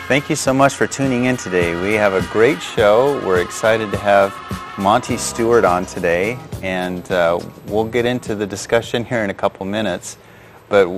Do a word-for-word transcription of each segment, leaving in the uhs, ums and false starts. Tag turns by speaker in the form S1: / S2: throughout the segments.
S1: Thank you so much for tuning in today. We have a great show. We're excited to have Monte Steward on today, and uh, we'll get into the discussion here in a couple minutes. But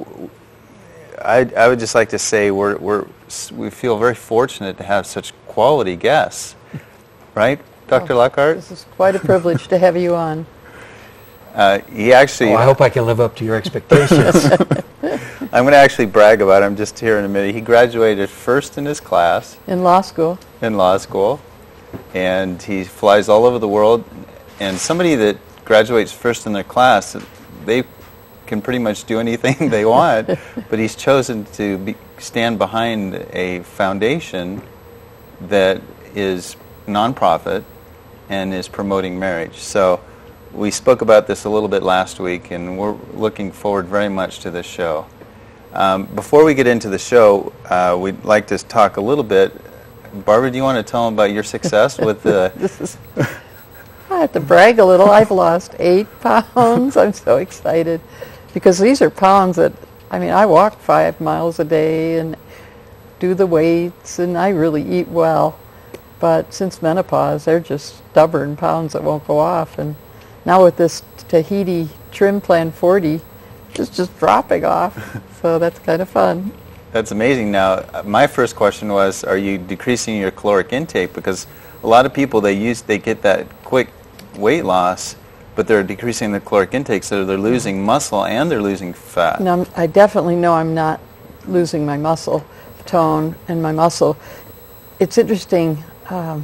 S1: I, I would just like to say we're, we're, we feel very fortunate to have such quality guests. Right, Doctor
S2: Well,
S1: Lockhart?
S2: This is quite a privilege to have you on.
S1: Uh, he actually...
S3: Oh, I hope I can live up to your expectations.
S1: I'm going to actually brag about him just here in a minute. He graduated first in his class.
S2: In law school.
S1: In law school. And he flies all over the world. And somebody that graduates first in their class, they can pretty much do anything they want. But he's chosen to be, stand behind a foundation that is nonprofit and is promoting marriage. So we spoke about this a little bit last week, and we're looking forward very much to this show. Um, before we get into the show, uh, we'd like to talk a little bit. Barbara, do you want to tell them about your success with the...
S2: This is, I have to brag a little. I've lost eight pounds. I'm so excited because these are pounds that, I mean, I walk five miles a day and do the weights, and I really eat well. But since menopause, they're just stubborn pounds that won't go off. And now with this Tahiti Trim Plan forty, it's just dropping off. So that's kind of fun.
S1: That's amazing. Now, my first question was, are you decreasing your caloric intake? Because a lot of people, they use, they get that quick weight loss, but they're decreasing their caloric intake, so they're losing muscle and they're losing fat.
S2: Now, I definitely know I'm not losing my muscle tone and my muscle. It's interesting. Um,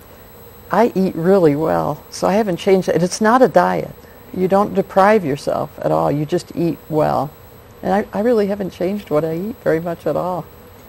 S2: I eat really well, so I haven't changed it. It's not a diet. You don't deprive yourself at all. You just eat well. And I, I really haven't changed what I eat very much at all.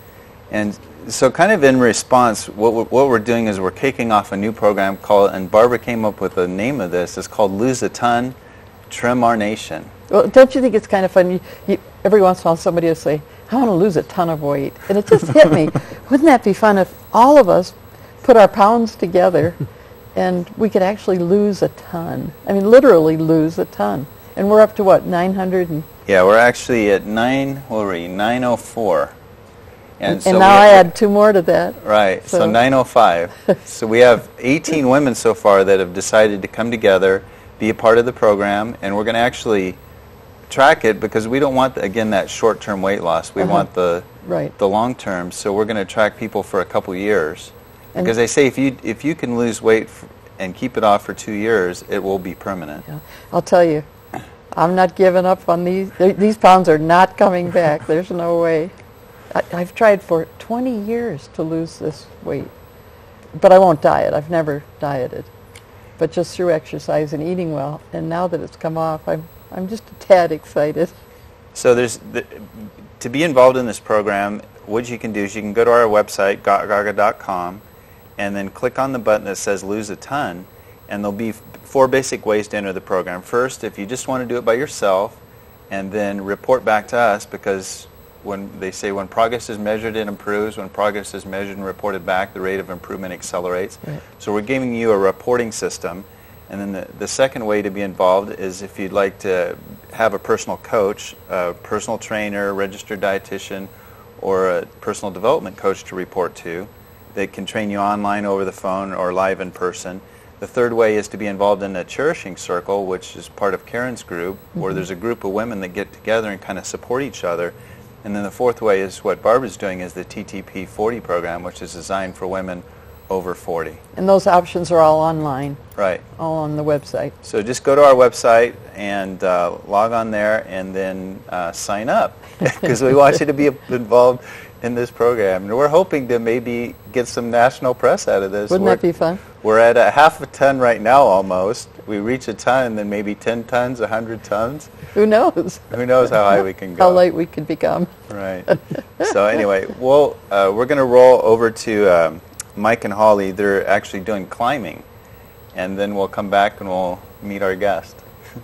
S1: And so kind of in response, what we're, what we're doing is we're kicking off a new program called, and Barbara came up with the name of this, it's called Lose a Ton, Trim Our Nation.
S2: Well, don't you think it's kind of fun? You, you, every once in a while somebody will say, I want to lose a ton of weight. And it just hit me. Wouldn't that be fun if all of us put our pounds together and we could actually lose a ton? I mean, literally lose a ton. And we're up to what, nine hundred? And
S1: yeah, we're actually at nine, what were we, nine oh four.
S2: And, and,
S1: so
S2: and now I add two more to that.
S1: Right, so,
S2: so
S1: nine oh five. So we have eighteen women so far that have decided to come together, be a part of the program, and we're going to actually track it because we don't want, again, that short-term weight loss. We
S2: uh-huh.
S1: want the
S2: right.
S1: the long-term, so we're going to track people for a couple years. And because they say if you if you can lose weight f- and keep it off for two years, it will be permanent.
S2: Yeah. I'll tell you, I'm not giving up on these. These pounds are not coming back. There's no way. I, I've tried for twenty years to lose this weight, but I won't diet. I've never dieted, but just through exercise and eating well. And now that it's come off, I'm I'm just a tad excited.
S1: So there's the, to be involved in this program. What you can do is you can go to our website, gaga dot com, and then click on the button that says Lose a Ton, and there'll be four basic ways to enter the program. First, if you just want to do it by yourself, and then report back to us, because when they say when progress is measured, it improves. When progress is measured and reported back, the rate of improvement accelerates.
S2: Right.
S1: So we're giving you a reporting system. And then the, the second way to be involved is if you'd like to have a personal coach, a personal trainer, registered dietitian, or a personal development coach to report to that can train you online, over the phone, or live in person. The third way is to be involved in a cherishing circle, which is part of Karen's group, mm-hmm. where there's a group of women that get together and kind of support each other. And then the fourth way is what Barbara's doing, is the T T P forty program, which is designed for women over forty.
S2: And those options are all online.
S1: Right.
S2: All on the website.
S1: So just go to our website and uh, log on there and then uh, sign up, because we want you to be involved in this program. And we're hoping to maybe get some national press out of this.
S2: Wouldn't
S1: we're,
S2: that be fun?
S1: We're at a half a ton right now almost. We reach a ton and then maybe ten tons, one hundred tons.
S2: Who knows?
S1: Who knows how high we can go.
S2: How light we could become.
S1: Right. So anyway, we'll, uh, we're going to roll over to um, Mike and Holly. They're actually doing climbing. And then we'll come back and we'll meet our guest.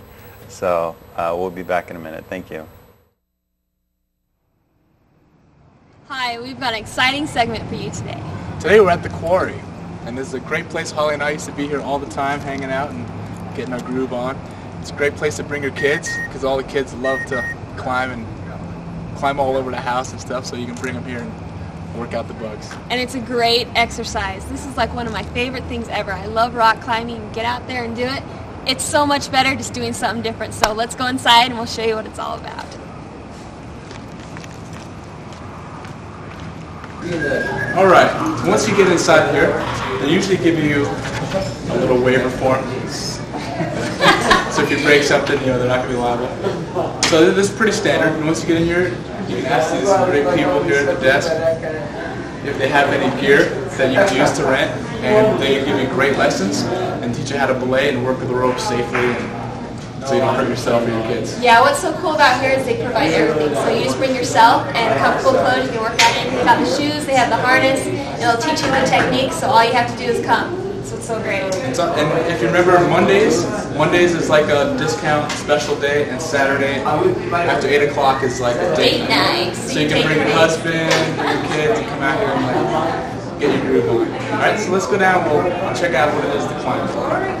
S1: So uh, we'll be back in a minute. Thank you.
S4: Hi, we've got an exciting segment for you today.
S5: Today we're at the quarry, and this is a great place. Holly and I used to be here all the time, hanging out and getting our groove on. It's a great place to bring your kids, because all the kids love to climb and you know, climb all over the house and stuff, so you can bring them here and work out the bugs.
S4: And it's a great exercise. This is like one of my favorite things ever. I love rock climbing. Get out there and do it. It's so much better just doing something different. So let's go inside and we'll show you what it's all about.
S5: All right, once you get inside here, they usually give you a little waiver form. So if you break something, you know, they're not going to be liable. So this is pretty standard. And once you get in here, you can ask these great people here at the desk if they have any gear that you can use to rent, and they can give you great lessons and teach you how to belay and work with the rope safely, and so you don't hurt yourself or your kids.
S4: Yeah, what's so cool about here is they provide everything. So you just bring yourself and comfortable clothes. You can work out in. They have the shoes, they have the harness, and it'll teach you the technique. So all you have to do is come. So it's so great.
S5: So, and if you remember Mondays, Mondays is like a discount special day, and Saturday after eight o'clock is like a date
S4: Date night. So,
S5: So you can bring your husband, bring your kids, and come out here and like get your groove going. All right, so let's go down. We'll check out what it is to climb.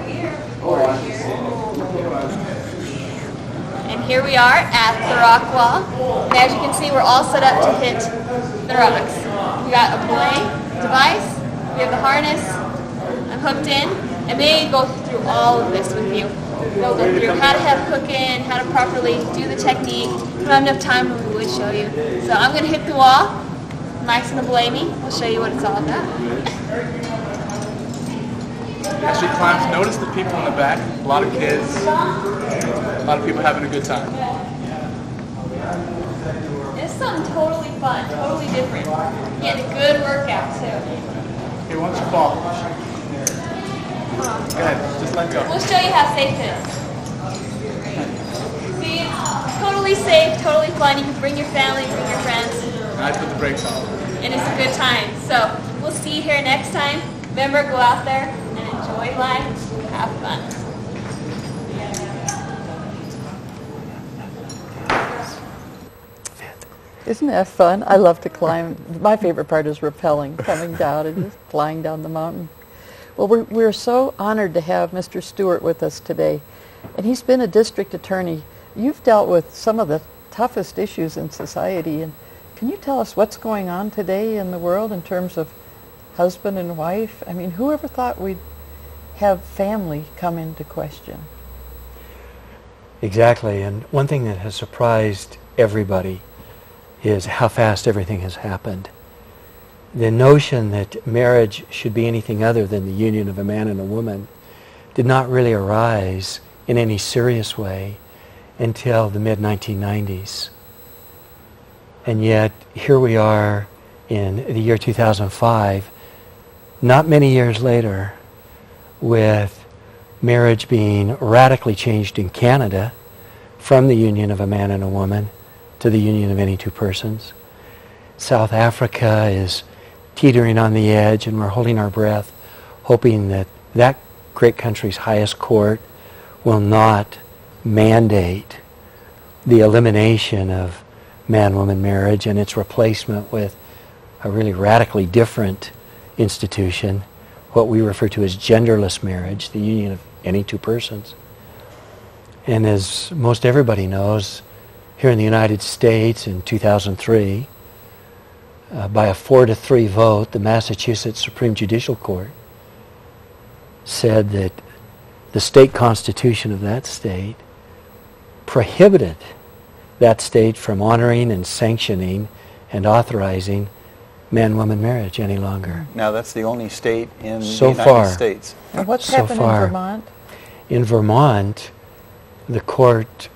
S4: And here we are at the rock wall. And as you can see, we're all set up to hit the rocks. We got a belay device. We have the harness. I'm hooked in. And they go through all of this with you. They'll go through how to have hook in, how to properly do the technique. We don't have enough time when we would show you. So I'm going to hit the wall. Mike's going to belay me. We'll show you what it's all about.
S5: As you climb, notice the people in the back. A lot of kids. A lot of people having a good time.
S4: It's something totally fun, totally different. Getting a good workout too.
S5: Hey, why don't you fall? Go ahead, just let go.
S4: We'll show you how safe it is. See, it's totally safe, totally fun. You can bring your family, bring your friends.
S5: And I put the brakes on.
S4: And it's a good time. So we'll see you here next time. Remember, go out there and enjoy life. Have fun.
S2: Isn't that fun? I love to climb. My favorite part is rappelling, coming down and just flying down the mountain. Well, we're, we're so honored to have Mister Stewart with us today. And he's been a district attorney. You've dealt with some of the toughest issues in society. And can you tell us what's going on today in the world in terms of husband and wife? I mean, who ever thought we'd have family come into question?
S3: Exactly, and one thing that has surprised everybody is how fast everything has happened. The notion that marriage should be anything other than the union of a man and a woman did not really arise in any serious way until the mid nineteen nineties. And yet, here we are in the year two thousand five, not many years later, with marriage being radically changed in Canada from the union of a man and a woman to the union of any two persons. South Africa is teetering on the edge, and we're holding our breath, hoping that that great country's highest court will not mandate the elimination of man-woman marriage and its replacement with a really radically different institution, what we refer to as genderless marriage, the union of any two persons. And as most everybody knows, here in the United States in two thousand three, uh, by a four to three vote, the Massachusetts Supreme Judicial Court said that the state constitution of that state prohibited that state from honoring and sanctioning and authorizing man-woman marriage any longer.
S1: Now that's the only state in
S3: So
S1: the United
S3: far.
S1: States.
S2: And what's
S3: So
S2: happened
S3: far.
S2: in Vermont?
S3: In Vermont, the court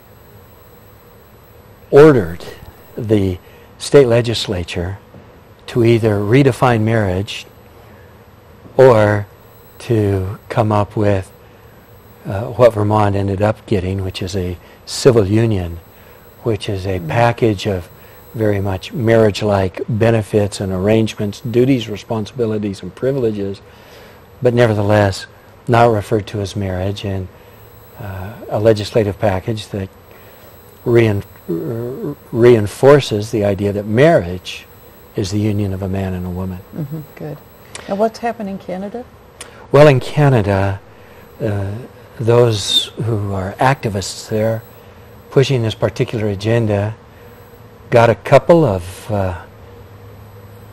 S3: ordered the state legislature to either redefine marriage or to come up with uh, what Vermont ended up getting, which is a civil union, which is a package of very much marriage-like benefits and arrangements, duties, responsibilities, and privileges, but nevertheless not referred to as marriage, and uh, a legislative package that rein, r- reinforces the idea that marriage is the union of a man and a woman.
S2: Mm-hmm, good. And what's happened in Canada?
S3: Well, in Canada, uh, those who are activists there pushing this particular agenda got a couple of uh,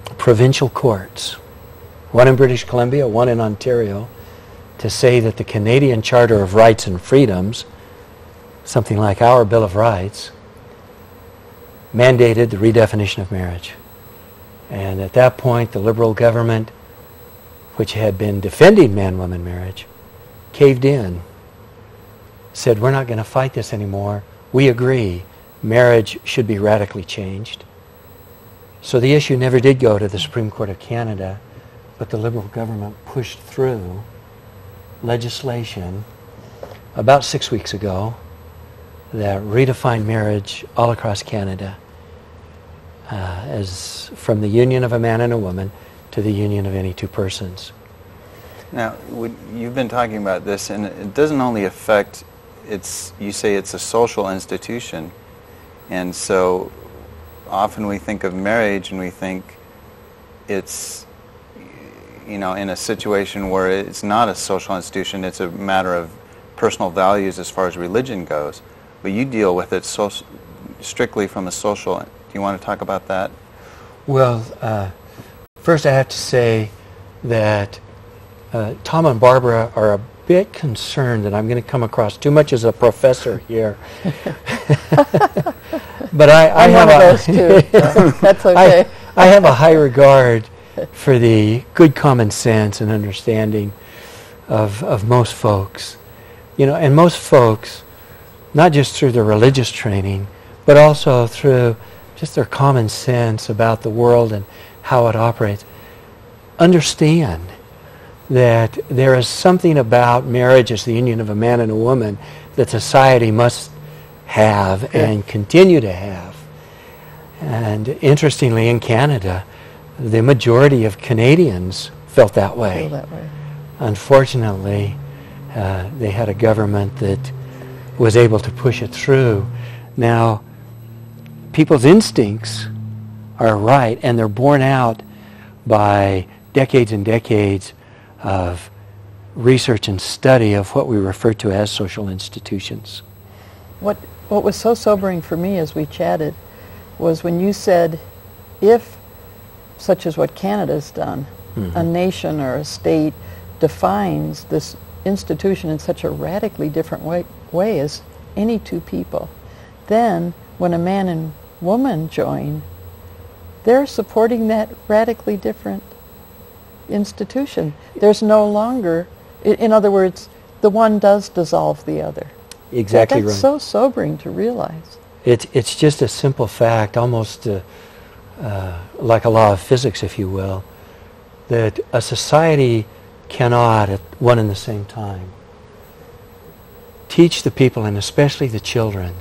S3: provincial courts, one in British Columbia, one in Ontario, to say that the Canadian Charter of Rights and Freedoms, something like our Bill of Rights, mandated the redefinition of marriage. And at that point, the Liberal government, which had been defending man-woman marriage, caved in, said, we're not going to fight this anymore. We agree. Marriage should be radically changed. So the issue never did go to the Supreme Court of Canada, but the Liberal government pushed through legislation about six weeks ago that redefined marriage all across Canada uh, as from the union of a man and a woman to the union of any two persons.
S1: Now, would, you've been talking about this, and it doesn't only affect, it's, you say it's a social institution, and so often we think of marriage and we think it's, you know, in a situation where it's not a social institution, it's a matter of personal values as far as religion goes. But you deal with it so, strictly from a social. Do you want to talk about that?
S3: Well, uh, first I have to say that uh, Tom and Barbara are a bit concerned that I'm going to come across too much as a professor here. But I, I
S2: I'm
S3: have
S2: one
S3: a,
S2: of those too. That's okay.
S3: I, I have a high regard for the good common sense and understanding of of most folks. You know, and most folks, not just through their religious training, but also through just their common sense about the world and how it operates, understand that there is something about marriage as the union of a man and a woman that society must have yeah. and continue to have. And interestingly, in Canada, the majority of Canadians felt that way.
S2: Feel that way.
S3: Unfortunately, uh, they had a government that was able to push it through. Now, people's instincts are right, and they're borne out by decades and decades of research and study of what we refer to as social institutions.
S2: What what was so sobering for me as we chatted was when you said, if, such as what Canada's done, mm-hmm. a nation or a state defines this institution in such a radically different way, way as any two people, then when a man and woman join, they're supporting that radically different institution. There's no longer, in, in other words, the one does dissolve the other.
S3: Exactly
S2: that, that's
S3: right.
S2: so sobering to realize.
S3: It's it's just a simple fact, almost uh, uh, like a law of physics, if you will, that a society cannot, at one and the same time, teach the people, and especially the children,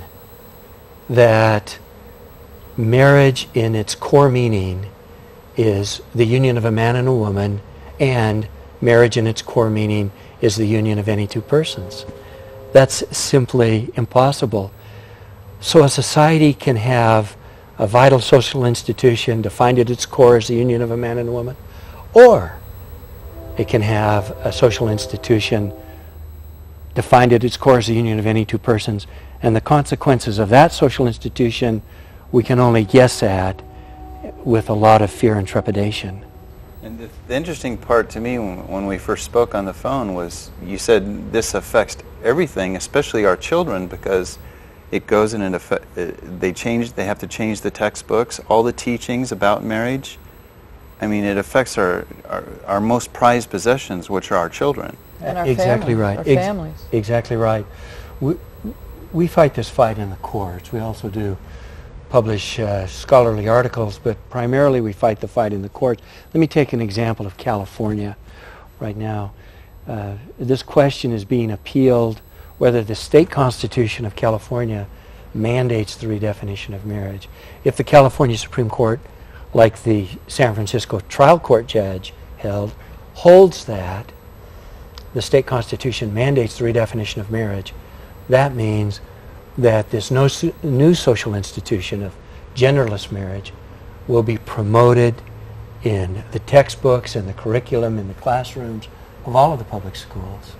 S3: that marriage in its core meaning is the union of a man and a woman, and marriage in its core meaning is the union of any two persons. That's simply impossible. So a society can have a vital social institution defined at its core as the union of a man and a woman, or it can have a social institution defined at its core as the union of any two persons, and the consequences of that social institution we can only guess at with a lot of fear and trepidation.
S1: And the, the interesting part to me when, when we first spoke on the phone was you said this affects everything, especially our children, because it goes in and affect, uh, they change. They have to change the textbooks, all the teachings about marriage. I mean, it affects our our, our most prized possessions, which are our children.
S2: And our
S3: exactly
S2: families,
S3: right.
S2: Our
S3: Ex-
S2: families.
S3: Exactly right. We we fight this fight in the courts. We also do publish uh, scholarly articles, but primarily we fight the fight in the courts. Let me take an example of California right now. Uh, this question is being appealed whether the state constitution of California mandates the redefinition of marriage. If the California Supreme Court, like the San Francisco trial court judge held, holds that the state constitution mandates the redefinition of marriage, that means that this no, new social institution of genderless marriage will be promoted in the textbooks and the curriculum in the classrooms of all of the public schools.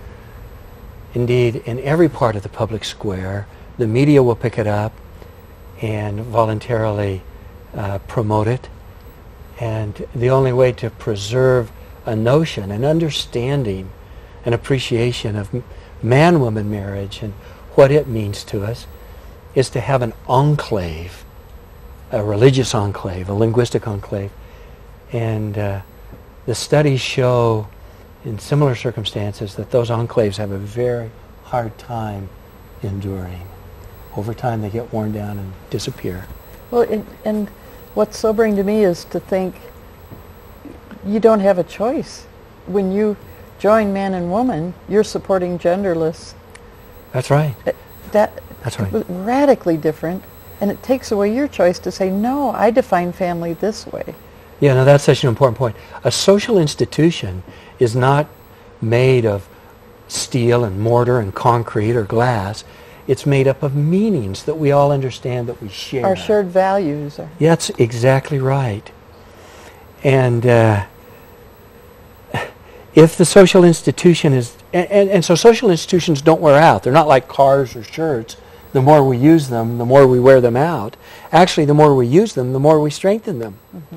S3: Indeed, in every part of the public square, the media will pick it up and voluntarily uh, promote it. And the only way to preserve a notion, an understanding, an appreciation of man-woman marriage and what it means to us is to have an enclave, a religious enclave, a linguistic enclave. And uh, the studies show in similar circumstances that those enclaves have a very hard time enduring. Over time they get worn down and disappear.
S2: Well, and, and what's sobering to me is to think you don't have a choice. When you join man and woman, you're supporting genderless.
S3: That's right.
S2: That,
S3: That's right.
S2: radically different, and it takes away your choice to say, no, I define family this way.
S3: Yeah, no, that's such an important point. A social institution is not made of steel and mortar and concrete or glass. It's made up of meanings that we all understand, that we share.
S2: Our shared values. Are
S3: Yeah, that's exactly right. And uh, if the social institution is, and, and, and so social institutions don't wear out. They're not like cars or shirts. The more we use them, the more we wear them out. Actually, the more we use them, the more we strengthen them. Mm-hmm.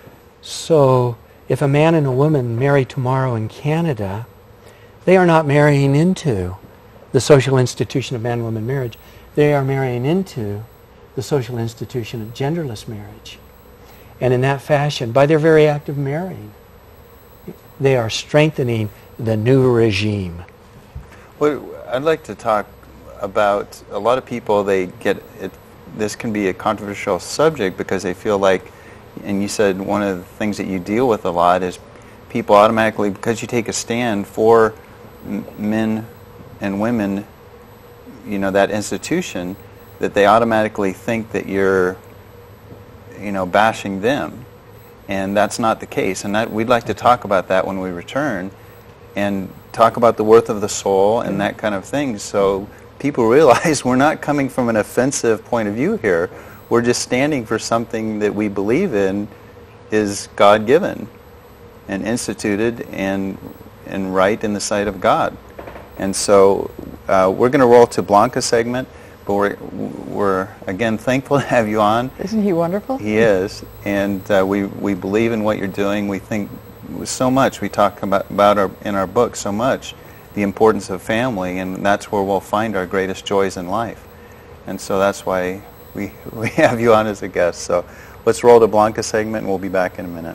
S3: So if a man and a woman marry tomorrow in Canada, they are not marrying into the social institution of man-woman marriage. They are marrying into the social institution of genderless marriage. And in that fashion, by their very act of marrying, they are strengthening the new regime.
S1: Well, I'd like to talk about, a lot of people, they get it, this can be a controversial subject because they feel like, and you said one of the things that you deal with a lot is people automatically, because you take a stand for m- men and women, you know, that institution, that they automatically think that you're, you know, bashing them. And that's not the case. And that, we'd like to talk about that when we return and talk about the worth of the soul and that kind of thing. So people realize we're not coming from an offensive point of view here. We're just standing for something that we believe in is God-given and instituted and, and right in the sight of God. And so uh, we're going to roll to Blanca's segment, but we're, we're, again, thankful to have you on.
S2: Isn't he wonderful?
S1: He is. And uh, we, we believe in what you're doing. We think so much. We talk about, about our, in our book so much the importance of family, and that's where we'll find our greatest joys in life. And so that's why we, we have you on as a guest. So let's roll to Blanca's segment, and we'll be back in a minute.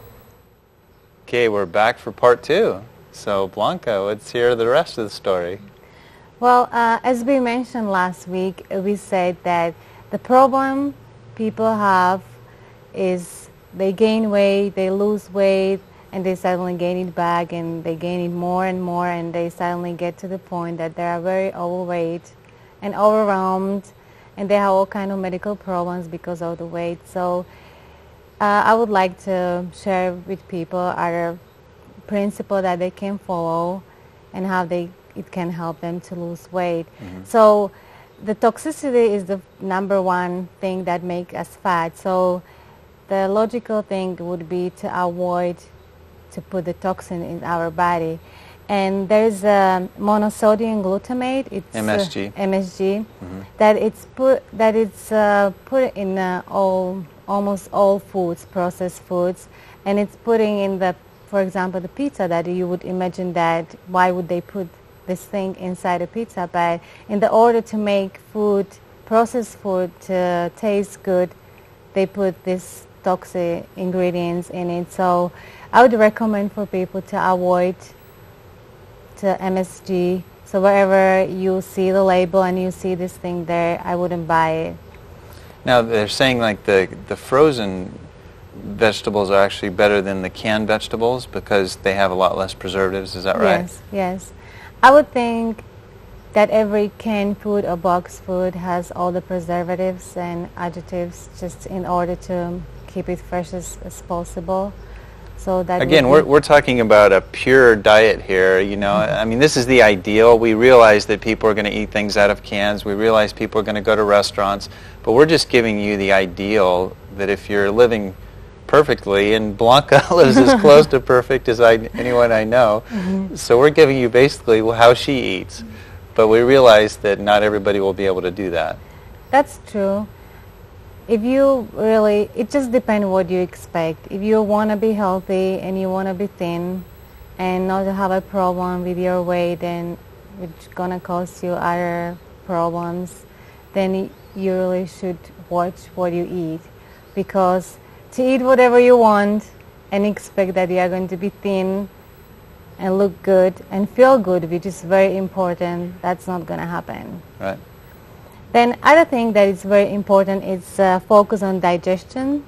S1: Okay, we're back for part two. So Blanca, let's hear the rest of the story.
S6: Well, uh, as we mentioned last week, uh, we said that the problem people have is they gain weight, they lose weight, and they suddenly gain it back, and they gain it more and more, and they suddenly get to the point that they are very overweight and overwhelmed, and they have all kind of medical problems because of the weight. So uh, I would like to share with people our principle that they can follow and how they it can help them to lose weight. Mm-hmm. So the toxicity is the number one thing that makes us fat. So the logical thing would be to avoid to put the toxin in our body. And there's a monosodium glutamate. It's
S1: M S G.
S6: Uh, M S G.
S1: Mm-hmm.
S6: That it's put that it's uh, put in uh, all almost all foods, processed foods, and it's putting in the, for example, the pizza. That you would imagine that why would they put this thing inside a pizza? But in the order to make food, processed food, to taste good, they put this toxic ingredients in it. So I would recommend for people to avoid to M S G. So wherever you see the label and you see this thing there, I wouldn't buy it.
S1: Now they're saying like the the frozen vegetables are actually better than the canned vegetables because they have a lot less preservatives. Is that right?
S6: Yes, yes. I would think that every canned food or boxed food has all the preservatives and additives just in order to keep it fresh as, as possible. So that
S1: Again, we're, we're talking about a pure diet here, you know. Mm-hmm. I mean, this is the ideal. We realize that people are going to eat things out of cans. We realize people are going to go to restaurants. But we're just giving you the ideal that if you're living perfectly, and Blanca lives as close to perfect as I, anyone I know, mm-hmm. so we're giving you basically how she eats. But we realize that not everybody will be able to do that.
S6: That's true. if you really, it just depends what you expect. If you want to be healthy and you want to be thin and not have a problem with your weight and it's going to cause you other problems, then you really should watch what you eat. Because to eat whatever you want and expect that you are going to be thin and look good and feel good, which is very important, that's not going to happen.
S1: Right.
S6: Then other thing that is very important is uh, focus on digestion.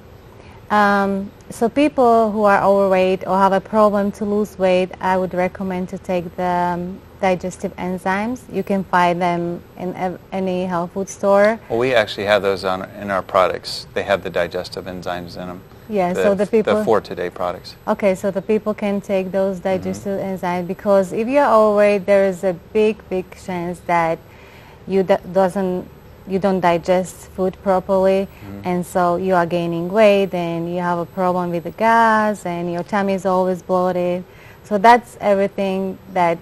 S6: Um, so people who are overweight or have a problem to lose weight, I would recommend to take the um, digestive enzymes. You can find them in ev- any health food store.
S1: Well, we actually have those on in our products. They have the digestive enzymes in them.
S6: Yeah,
S1: the,
S6: so the people...
S1: The For Today products.
S6: Okay, so the people can take those digestive mm-hmm. enzymes, because if you're overweight, there is a big, big chance that you d- doesn't you don't digest food properly, mm-hmm. and so you are gaining weight and you have a problem with the gas and your tummy is always bloated. So that's everything that,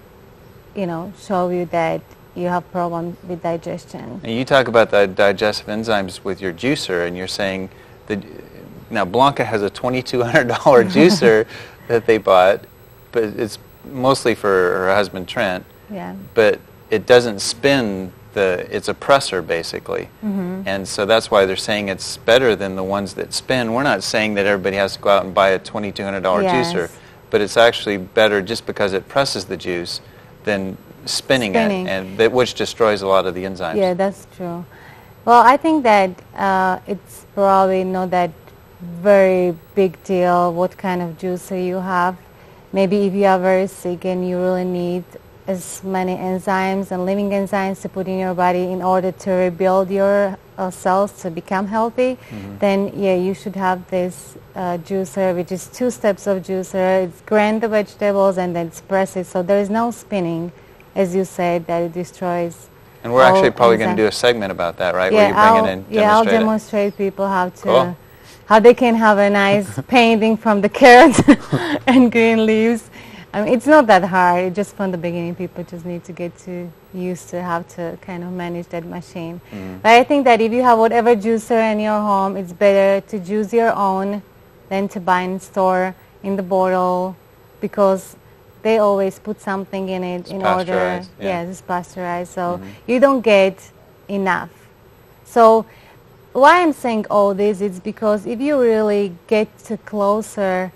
S6: you know, show you that you have problem with digestion.
S1: And you talk about the digestive enzymes with your juicer, and you're saying that now Blanca has a twenty-two hundred dollars juicer that they bought, but it's mostly for her husband Trent.
S6: Yeah.
S1: But it doesn't spin the, it's a presser basically. Mm-hmm. And so that's why they're saying it's better than the ones that spin. We're not saying that everybody has to go out and buy a twenty-two hundred dollars
S6: yes.
S1: juicer, but it's actually better just because it presses the juice than spinning,
S6: spinning.
S1: it, and that, which destroys a lot of the enzymes.
S6: Yeah, that's true. Well, I think that uh, it's probably not that very big deal what kind of juicer you have. Maybe if you are very sick and you really need as many enzymes and living enzymes to put in your body in order to rebuild your uh, cells to become healthy, mm-hmm. then yeah, you should have this uh, juicer, which is two steps of juicer. It's grind the vegetables and then press it, so there is no spinning, as you said, that it destroys.
S1: And we're actually probably going to do a segment about that, right?
S6: Yeah,
S1: Where you bring
S6: I'll,
S1: it in and
S6: yeah, I'll
S1: demonstrate
S6: demonstrate people how to,
S1: Cool.
S6: how they can have a nice painting from the carrots and green leaves. I mean, it's not that hard. Just from the beginning, people just need to get to used to how to kind of manage that machine. Mm. But I think that if you have whatever juicer in your home, it's better to juice your own than to buy in store in the bottle, because they always put something in it
S1: it's
S6: in order.
S1: Yeah.
S6: Yes, it's pasteurized, so
S1: mm-hmm.
S6: you don't get enough. So why I'm saying all this is because if you really get to closer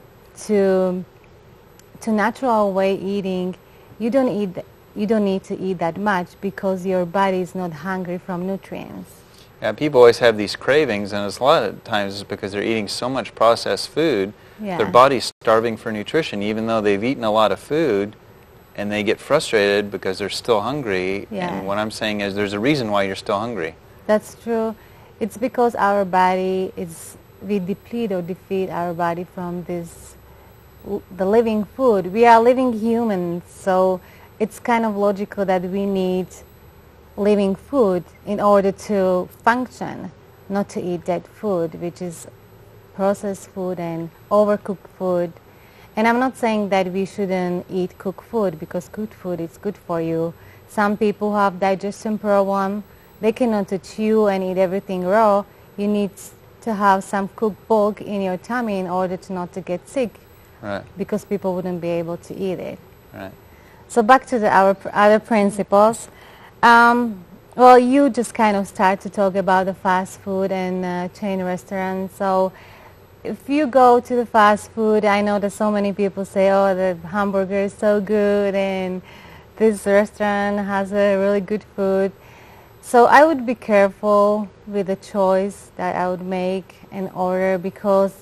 S6: to to natural way eating, you don't eat you don't need to eat that much, because your body is not hungry from nutrients.
S1: Yeah, people always have these cravings, and it's a lot of times it's because they're eating so much processed food.
S6: Yeah.
S1: Their body's starving for nutrition, even though they've eaten a lot of food, and they get frustrated because they're still hungry.
S6: Yeah.
S1: And what I'm saying is there's a reason why you're still hungry.
S6: That's true. It's because our body is, we deplete or defeat our body from this, the living food. We are living humans, so it's kind of logical that we need living food in order to function, not to eat dead food, which is processed food and overcooked food. And I'm not saying that we shouldn't eat cooked food, because cooked food is good for you. Some people who have digestion problem, they cannot chew and eat everything raw. You need to have some cooked bulk in your tummy in order to not to get sick.
S1: Right.
S6: Because people wouldn't be able to eat it.
S1: Right.
S6: So back to the, our pr- other principles. Um, well, you just kind of start to talk about the fast food and uh, chain restaurants. So if you go to the fast food, I know that so many people say, oh, the hamburger is so good and this restaurant has a really good food. So I would be careful with the choice that I would make and order, because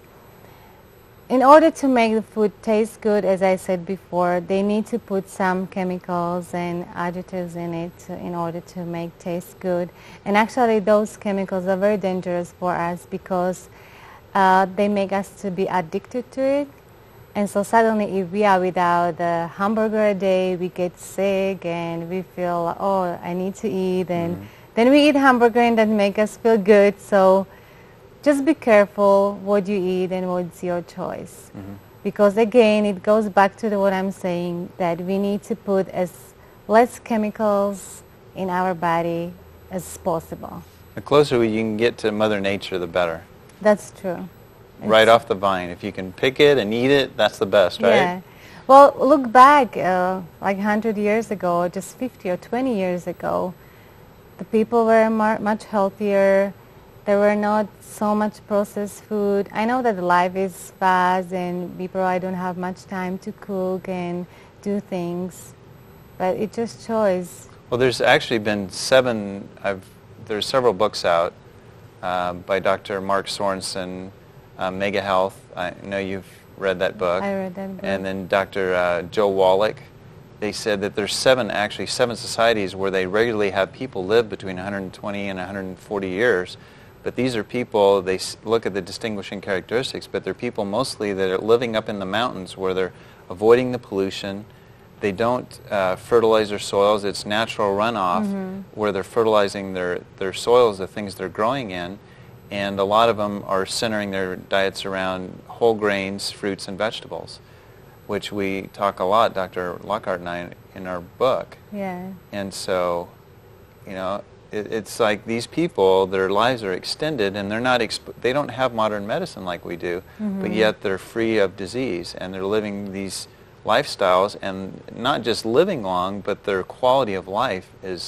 S6: in order to make the food taste good, as I said before, they need to put some chemicals and additives in it to, in order to make taste good. And actually those chemicals are very dangerous for us, because uh, they make us to be addicted to it. And so suddenly if we are without a hamburger a day, we get sick and we feel, oh, I need to eat. And mm-hmm. then we eat hamburger and that make us feel good. So just be careful what you eat and what's your choice. Mm-hmm. Because again, it goes back to the, what I'm saying, that we need to put as less chemicals in our body as possible.
S1: The closer you can get to Mother Nature, the better.
S6: That's true.
S1: Right
S6: It's-
S1: off the vine. If you can pick it and eat it, that's the best, right?
S6: Yeah. Well, look back, uh, like one hundred years ago, or just fifty or twenty years ago, the people were mar- much healthier. There were not so much processed food. I know that life is fast and people I don't have much time to cook and do things, but it's just choice.
S1: Well, there's actually been seven, I've, there's several books out uh, by Doctor Mark Sorensen, uh, Mega Health. I know you've read that book.
S6: I read that book.
S1: And then Doctor Uh, Joe Wallach. They said that there's seven, actually seven societies where they regularly have people live between one hundred twenty and one hundred forty years. But these are people, they s- look at the distinguishing characteristics, but they're people mostly that are living up in the mountains where they're avoiding the pollution. They don't uh, fertilize their soils. It's natural runoff
S6: Mm-hmm.
S1: where they're fertilizing their, their soils, the things they're growing in. And a lot of them are centering their diets around whole grains, fruits, and vegetables, which we talk a lot, Doctor Lockhart and I, in our book.
S6: Yeah.
S1: And so, you know, it, it's like these people, their lives are extended, and they're not, exp- they don't have modern medicine like we do,
S6: Mm-hmm.
S1: but yet they're free of disease, and they're living these lifestyles, and not just living long, but their quality of life is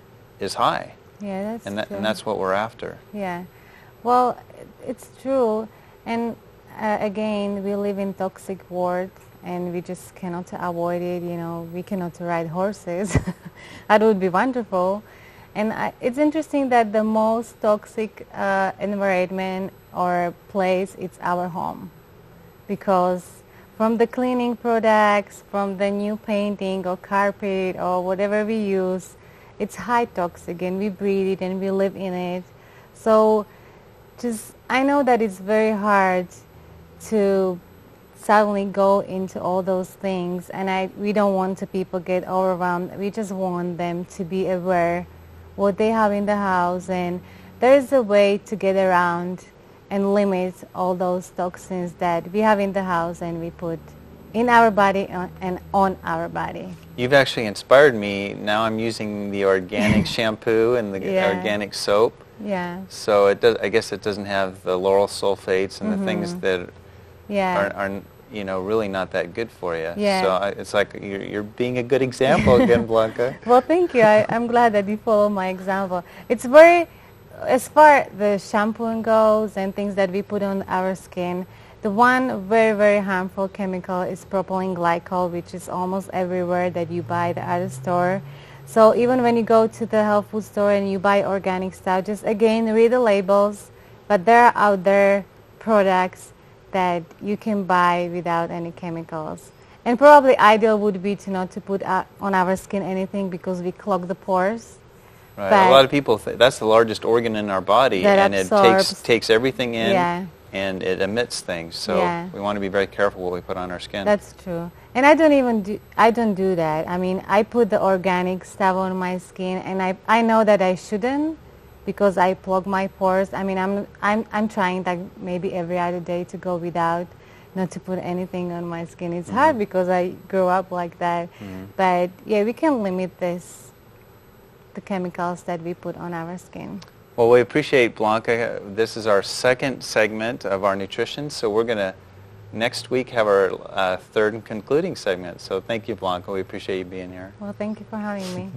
S1: is high,
S6: Yeah, that's
S1: and that,
S6: true.
S1: and that's what we're after.
S6: Yeah. Well, it's true. And uh, again, we live in toxic world and we just cannot avoid it. You know, we cannot ride horses. That would be wonderful. And I, it's interesting that the most toxic uh, environment or place, it's our home. Because from the cleaning products, from the new painting or carpet or whatever we use, it's high toxic and we breathe it and we live in it. So just, I know that it's very hard to suddenly go into all those things, and I, we don't want the people get overwhelmed. We just want them to be aware what they have in the house, and there is a way to get around and limit all those toxins that we have in the house and we put in our body on, and on our body.
S1: You've actually inspired me. Now I'm using the organic shampoo and the
S6: Yeah.
S1: organic soap.
S6: Yeah,
S1: So it does. I guess it doesn't have the lauryl sulfates and the things that
S6: yeah.
S1: are, are, you know, really not that good for you.
S6: Yeah.
S1: So I, it's like you're, you're being a good example again, Blanca.
S6: Well, thank you. I, I'm glad that you follow my example. It's very, as far the shampooing goes and things that we put on our skin, the one very, very harmful chemical is propylene glycol, which is almost everywhere that you buy at the store. So even when you go to the health food store and you buy organic stuff, just again read the labels. But there are out there products that you can buy without any chemicals. And probably ideal would be to not to put uh, on our skin anything because we clog the pores.
S1: Right.
S6: But
S1: a lot of people th- that's the largest organ in our body,
S6: That
S1: and it
S6: absorbs-
S1: takes takes everything in,
S6: Yeah.
S1: and it emits things. So
S6: Yeah.
S1: we want to be very careful what we put on our skin.
S6: That's true. And I don't even do, I don't do that. I mean, I put the organic stuff on my skin, and I, I know that I shouldn't because I plug my pores. I mean, I'm, I'm, I'm trying like maybe every other day to go without, not to put anything on my skin. It's
S1: Mm-hmm.
S6: hard because I grew up like that.
S1: Mhm.
S6: But yeah, we can limit this, the chemicals that we put on our skin.
S1: Well, we appreciate Blanca. This is our second segment of our nutrition, so we're going to next week have our uh, third and concluding segment. So thank you, Blanca. We appreciate you being here.
S6: Well, thank you for having me.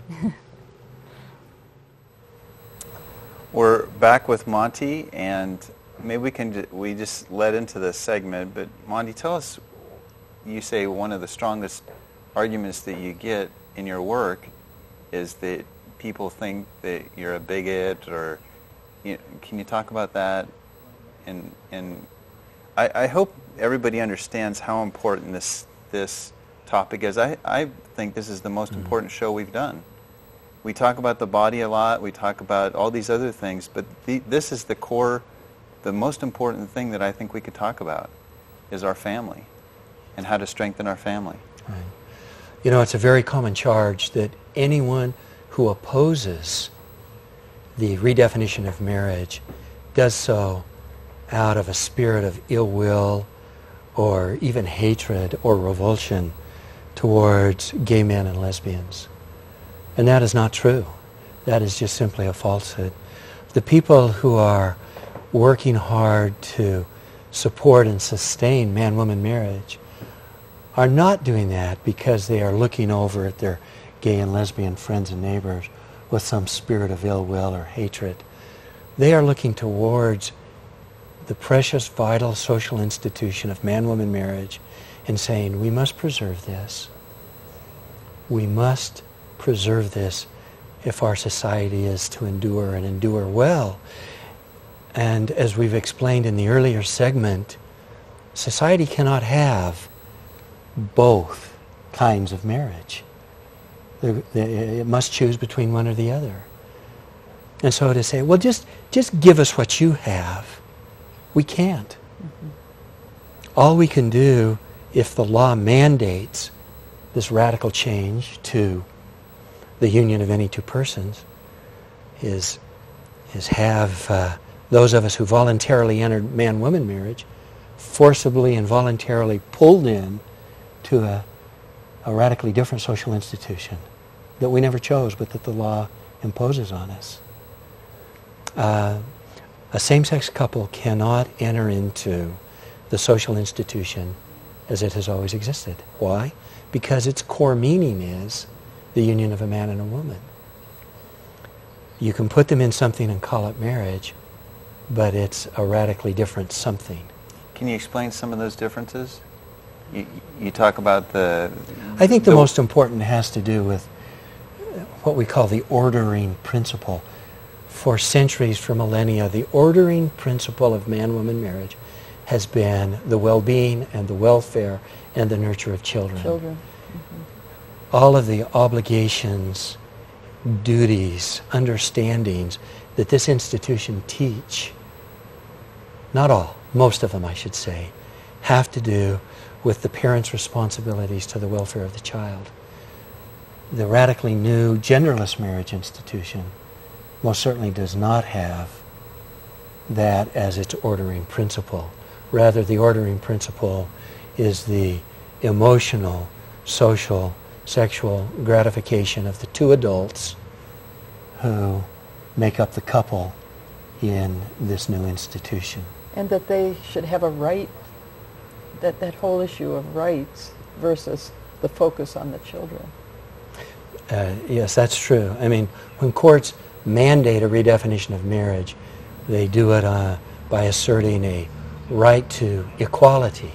S1: We're back with Monte, and maybe we can ju- we just led into this segment, but Monte, tell us, you say one of the strongest arguments that you get in your work is that people think that you're a bigot, or you know, can you talk about that? And and I, I hope everybody understands how important this this topic is. I, I think this is the most
S3: Mm-hmm.
S1: important show we've done. We talk about the body a lot, we talk about all these other things, but the, this is the core, the most important thing that I think we could talk about is our family and how to strengthen our family.
S3: Right. You know, it's a very common charge that anyone who opposes the redefinition of marriage does so out of a spirit of ill will or even hatred or revulsion towards gay men and lesbians. And that is not true. That is just simply a falsehood. The people who are working hard to support and sustain man-woman marriage are not doing that because they are looking over at their gay and lesbian friends and neighbors with some spirit of ill will or hatred. They are looking towards the precious, vital social institution of man-woman marriage and saying, we must preserve this. We must preserve this if our society is to endure and endure well. And as we've explained in the earlier segment, society cannot have both kinds of marriage. It must choose between one or the other. And so to say, well, just, just give us what you have, we can't. Mm-hmm. All we can do, if the law mandates this radical change to the union of any two persons, is, is have uh, those of us who voluntarily entered man-woman marriage forcibly and voluntarily pulled in to a, a radically different social institution that we never chose but that the law imposes on us. Uh, a same-sex couple cannot enter into the social institution as it has always existed. Why? Because its core meaning is the union of a man and a woman. You can put them in something and call it marriage, but it's a radically different something.
S1: Can you explain some of those differences? You, you talk about the...
S3: I think the, the most important has to do with what we call the ordering principle. For centuries, for millennia, the ordering principle of man-woman marriage has been the well-being and the welfare and the nurture of children.
S2: Children. Mm-hmm.
S3: All of the obligations, duties, understandings that this institution teach, not all, most of them I should say, have to do with the parents' responsibilities to the welfare of the child. The radically new genderless marriage institution most certainly does not have that as its ordering principle. Rather, the ordering principle is the emotional, social, sexual gratification of the two adults who make up the couple in this new institution.
S2: And that they should have a right, that, that whole issue of rights versus the focus on the children.
S3: Uh, yes, that's true. I mean, when courts mandate a redefinition of marriage, they do it uh, by asserting a right to equality,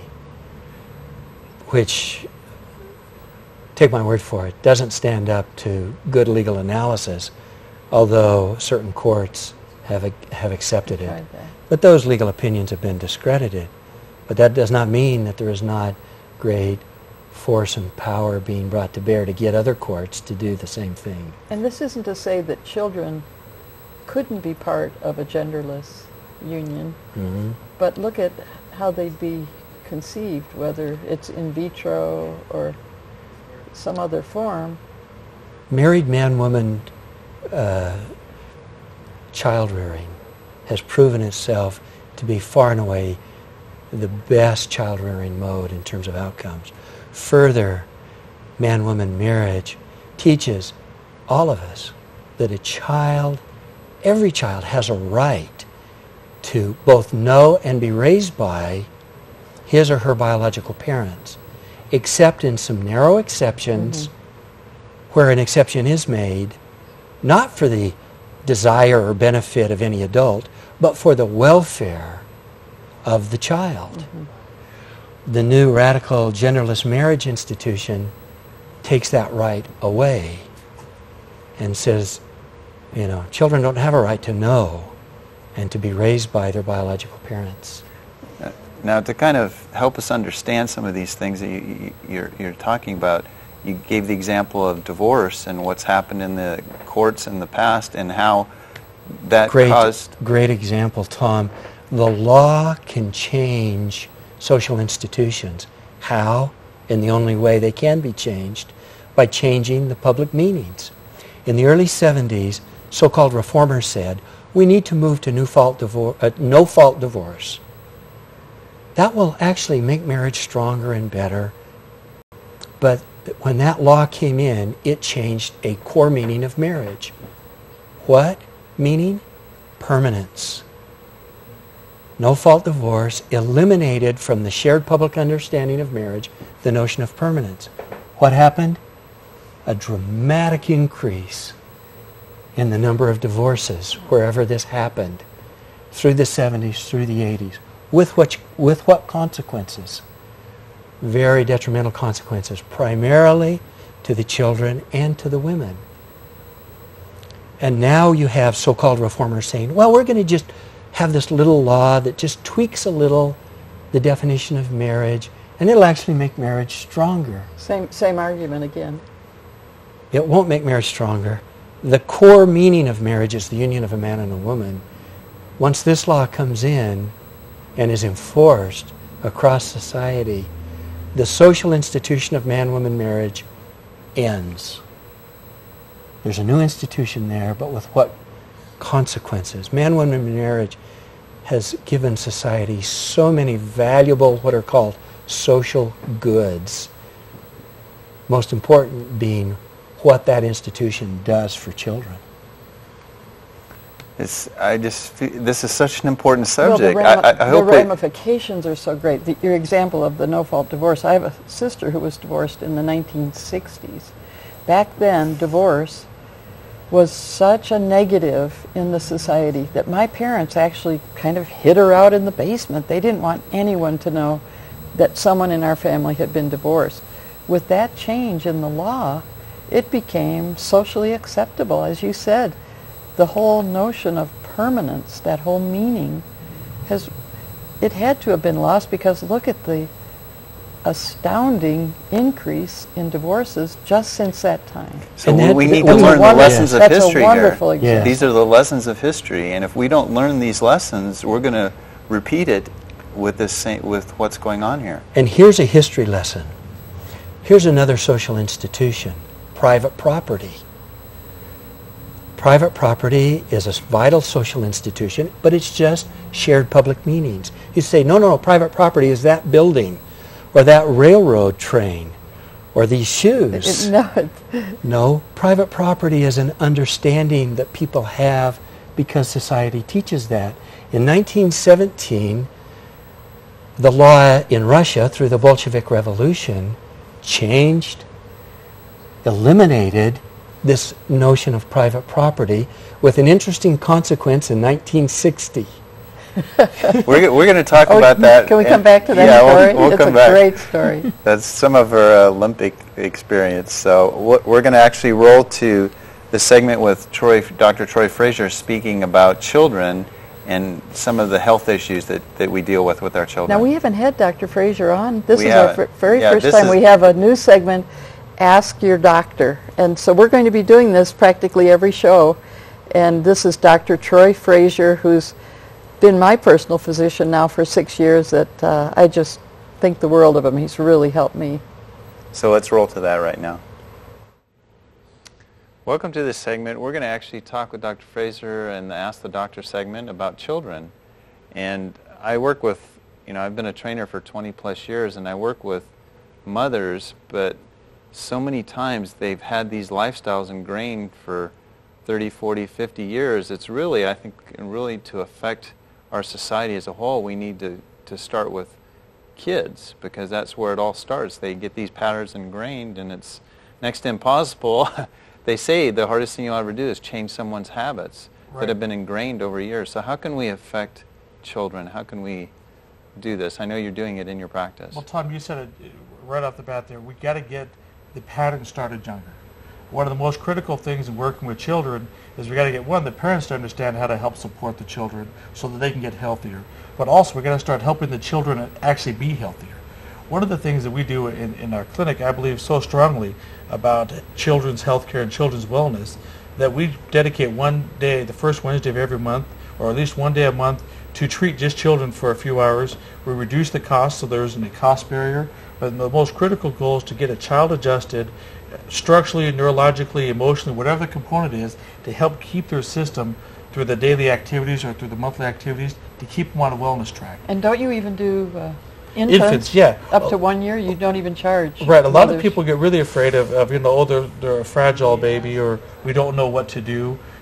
S3: which, take my word for it, doesn't stand up to good legal analysis, although certain courts have, have accepted it. But those legal opinions have been discredited. But that does not mean that there is not great force and power being brought to bear to get other courts to do the same thing.
S2: And this isn't to say that children couldn't be part of a genderless union, mm-hmm. but look at how they'd be conceived, whether it's in vitro or some other form.
S3: Married man-woman uh, child rearing has proven itself to be far and away the best child rearing mode in terms of outcomes. Further, man-woman marriage teaches all of us that a child, every child has a right to both know and be raised by his or her biological parents, except in some narrow exceptions mm-hmm. where an exception is made, not for the desire or benefit of any adult, but for the welfare of the child. Mm-hmm. The new radical genderless marriage institution takes that right away and says, you know, children don't have a right to know and to be raised by their biological parents.
S1: Now, to kind of help us understand some of these things that you, you, you're, you're talking about, you gave the example of divorce and what's happened in the courts in the past and how that
S3: great,
S1: caused...
S3: Great example, Tom. The law can change social institutions. How? In the only way they can be changed, by changing the public meanings. In the early seventies, so-called reformers said, we need to move to new fault divor- uh, no-fault divorce. That will actually make marriage stronger and better. But when that law came in, it changed a core meaning of marriage. What meaning? permanence. No-fault divorce eliminated from the shared public understanding of marriage the notion of permanence. What happened? A dramatic increase in the number of divorces wherever this happened through the seventies, through the eighties. With what, with what consequences? Very detrimental consequences, primarily to the children and to the women. And now you have so-called reformers saying, well, we're going to just have this little law that just tweaks a little the definition of marriage, and it'll actually make marriage stronger.
S2: Same, same argument again.
S3: It won't make marriage stronger. The core meaning of marriage is the union of a man and a woman. Once this law comes in and is enforced across society, the social institution of man-woman marriage ends. There's a new institution there, but with what consequences? Man-woman marriage has given society so many valuable, what are called social goods. Most important being what that institution does for children.
S1: It's, I just feel, this is such an important
S2: Well, the,
S1: subject.
S2: ram-
S1: I, I
S2: the
S1: hope it,
S2: ramifications are so great. The, your example of the no-fault divorce, I have a sister who was divorced in the nineteen sixties. Back then, divorce was such a negative in the society that my parents actually kind of hid her out in the basement. They didn't want anyone to know that someone in our family had been divorced. With that change in the law, it became socially acceptable. As you said, the whole notion of permanence, that whole meaning, has, it had to have been lost because look at the astounding increase in divorces just since that time.
S1: so
S3: And
S1: we,
S3: that-
S1: we need to
S3: that's a
S1: learn the
S3: wonderful-
S1: lessons of
S2: That's
S1: history
S2: a wonderful
S1: here.
S2: example.
S1: These are the lessons of history, and if we don't learn these lessons, we're going to repeat it with this same, with what's going on here.
S3: And here's a history lesson. Here's another social institution, private property. Private property is a vital social institution, but it's just shared public meanings. You say, no, no, no, private property is that building, or that railroad train, or these shoes.
S2: It, no, it,
S3: No, private property is an understanding that people have because society teaches that. In nineteen seventeen, the law in Russia, through the Bolshevik Revolution, changed, eliminated this notion of private property with an interesting consequence in nineteen sixty.
S1: We're, go- we're going to talk
S2: oh,
S1: about that.
S2: Can we
S1: and-
S2: come back to that
S1: yeah,
S2: story?
S1: We'll, we'll
S2: it's
S1: come
S2: a
S1: back.
S2: great story.
S1: That's some of our Olympic experience. So what, we're going to actually roll to the segment with Troy, Doctor Troy Frazier speaking about children and some of the health issues that, that we deal with with our children.
S2: Now, we haven't had Doctor Frazier on. This
S1: We
S2: is our
S1: haven't.
S2: f- very
S1: Yeah,
S2: first
S1: this
S2: time
S1: is-
S2: we have a new segment, Ask Your Doctor. And so we're going to be doing this practically every show. And this is Doctor Troy Frazier, who's been my personal physician now for six years that uh, I just think the world of him. He's really helped me.
S1: So let's roll to that right now. Welcome to this segment. We're going to actually talk with Doctor Frazier in the Ask the Doctor segment about children. And I work with, you know, I've been a trainer for twenty plus years, and I work with mothers, but so many times they've had these lifestyles ingrained for thirty, forty, fifty years. It's really, I think, really to affect our society as a whole, we need to, to start with kids, because that's where it all starts. They get these patterns ingrained, and it's next to impossible. They say the hardest thing you'll ever do is change someone's habits
S7: Right.
S1: that have been ingrained over years. So how can we affect children? How can we do this? I know you're doing it in your practice.
S7: Well, Tom, you said it right off the bat there. We got to get the pattern started younger. One of the most critical things in working with children is we got to get, one, the parents to understand how to help support the children so that they can get healthier. But also we got to start helping the children actually be healthier. One of the things that we do in, in our clinic, I believe so strongly about children's health care and children's wellness, that we dedicate one day, the first Wednesday of every month, or at least one day a month, to treat just children for a few hours. We reduce the cost so there isn't a cost barrier. But the most critical goal is to get a child adjusted structurally, neurologically, emotionally, whatever the component is, to help keep their system through the daily activities or through the monthly activities to keep them on a wellness track.
S2: And don't you even do uh, infants?
S7: Infants, yeah.
S2: Up to one year, you don't even charge.
S7: Right, a lot of
S2: mothers.
S7: people get really afraid of, of you know, oh, they're, they're a fragile baby, or we don't know what to do.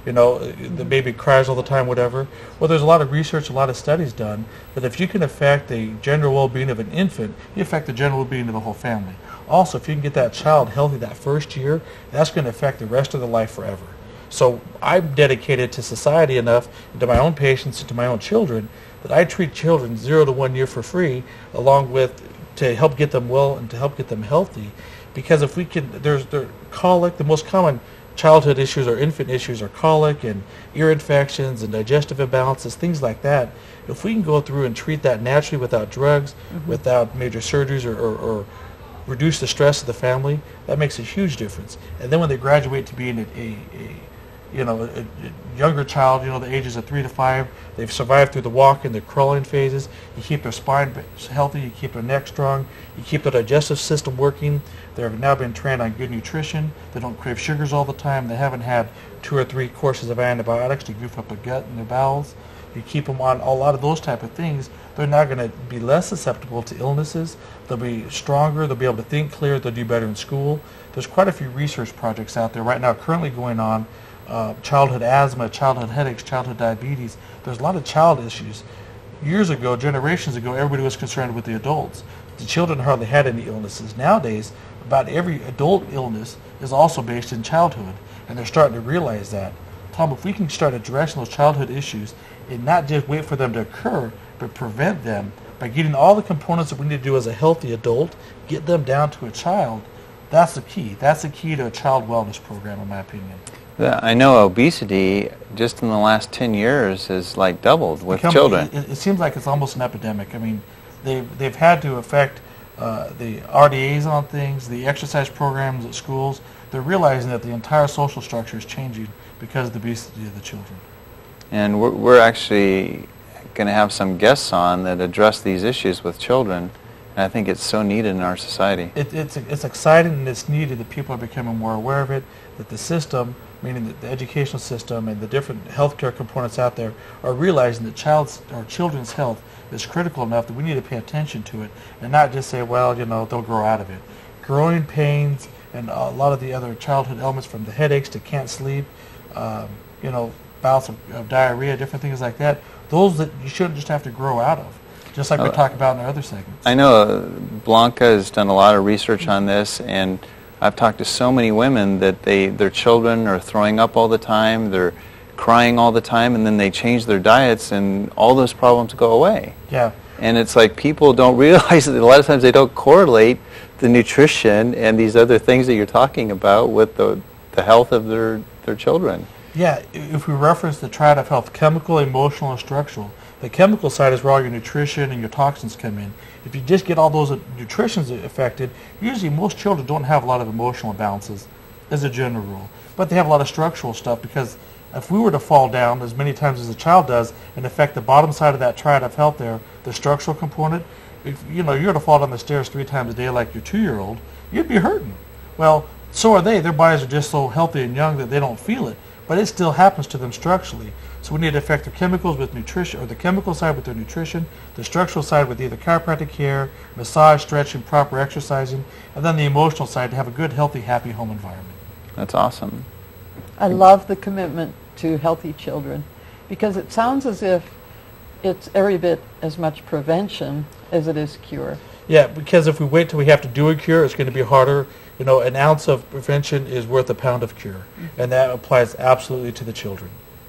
S7: you know, the baby cries all the time, whatever. Well, there's a lot of research, a lot of studies done that if you can affect the general well-being of an infant, you affect the general well-being of the whole family. Also, if you can get that child healthy that first year, that's going to affect the rest of their life forever. So I'm dedicated to society enough, and to my own patients, and to my own children, that I treat children zero to one year for free, along with to help get them well and to help get them healthy. Because if we can, there's the colic, the most common childhood issues or infant issues are colic and ear infections and digestive imbalances, things like that. If we can go through and treat that naturally without drugs, mm-hmm. without major surgeries, or, or, or reduce the stress of the family, that makes a huge difference. And then when they graduate to being a, a, a you know, a, a younger child, you know, the ages of three to five, they've survived through the walking, the crawling phases. You keep their spine healthy, you keep their neck strong, you keep their digestive system working. They've now been trained on good nutrition. They don't crave sugars all the time. They haven't had two or three courses of antibiotics to goof up their gut and their bowels. You keep them on a lot of those type of things, they're now going to be less susceptible to illnesses. They'll be stronger. They'll be able to think clear. They'll do better in school. There's quite a few research projects out there right now currently going on. Uh, childhood asthma, childhood headaches, childhood diabetes. There's a lot of child issues. Years ago, generations ago, everybody was concerned with the adults. The children hardly had any illnesses. Nowadays, about every adult illness is also based in childhood, and they're starting to realize that. Tom, if we can start addressing those childhood issues and not just wait for them to occur, but prevent them by getting all the components that we need to do as a healthy adult, get them down to a child, that's the key. That's the key to a child wellness program, in my opinion.
S1: I know obesity just in the last ten years has like doubled with
S7: Become,
S1: children.
S7: It, it seems like it's almost an epidemic. I mean, they've, they've had to affect uh, the R D As on things, the exercise programs at schools. They're realizing that the entire social structure is changing because of the obesity of the children.
S1: And we're, we're actually going to have some guests on that address these issues with children. And I think it's so needed in our society.
S7: It, it's, it's exciting and it's needed that people are becoming more aware of it, that the system, meaning the, the educational system and the different healthcare components out there, are realizing that child's or children's health is critical enough that we need to pay attention to it and not just say, well, you know, they'll grow out of it. Growing pains and a lot of the other childhood ailments, from the headaches to can't sleep, um, you know, bouts of, of diarrhea, different things like that, those that you shouldn't just have to grow out of, just like we talked about in our other segments.
S1: I know Blanca has done a lot of research on this, and I've talked to so many women that they their children are throwing up all the time, they're crying all the time, and then they change their diets and all those problems go away.
S7: Yeah.
S1: And it's like people don't realize that a lot of times they don't correlate the nutrition and these other things that you're talking about with the, the health of their, their children.
S7: Yeah, if we reference the triad of health, chemical, emotional, and structural, the chemical side is where all your nutrition and your toxins come in. If you just get all those nutritions affected, usually most children don't have a lot of emotional imbalances as a general rule. But they have a lot of structural stuff, because if we were to fall down as many times as a child does and affect the bottom side of that triad of health there, the structural component, if you know, you were to fall down the stairs three times a day like your two-year-old, you'd be hurting. Well, so are they. Their bodies are just so healthy and young that they don't feel it. But it still happens to them structurally. So we need to affect their chemicals with nutrition, or the chemical side with their nutrition, the structural side with either chiropractic care, massage, stretching, proper exercising, and then the emotional side to have a good, healthy, happy home environment.
S1: That's awesome.
S2: I love the commitment to healthy children, because it sounds as if it's every bit as much prevention as it is cure.
S7: Yeah, because if we wait till we have to do a cure, it's going to be harder. You know, an ounce of prevention is worth a pound of cure, mm-hmm. and that applies absolutely to the children.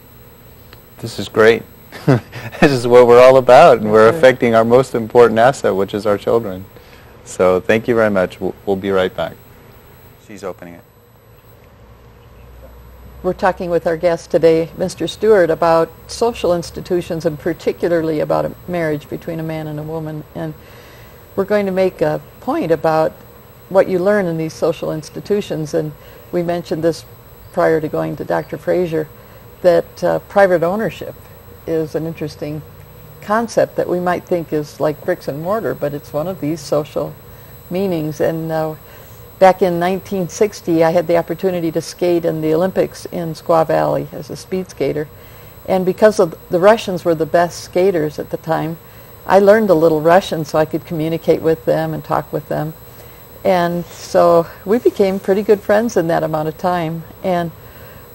S1: This is great. This is what we're all about, and we're affecting our most important asset, which is our children. So thank you very much. We'll, we'll be right back. She's opening it.
S2: We're talking with our guest today, Mister Steward, about social institutions, and particularly about a marriage between a man and a woman. And we're going to make a point about what you learn in these social institutions. And we mentioned this prior to going to Doctor Frazier, that uh, private ownership is an interesting concept that we might think is like bricks and mortar, but it's one of these social meanings. And uh, back in nineteen sixty, I had the opportunity to skate in the Olympics in Squaw Valley as a speed skater. And because of the Russians were the best skaters at the time, I learned a little Russian so I could communicate with them and talk with them. And so we became pretty good friends in that amount of time. And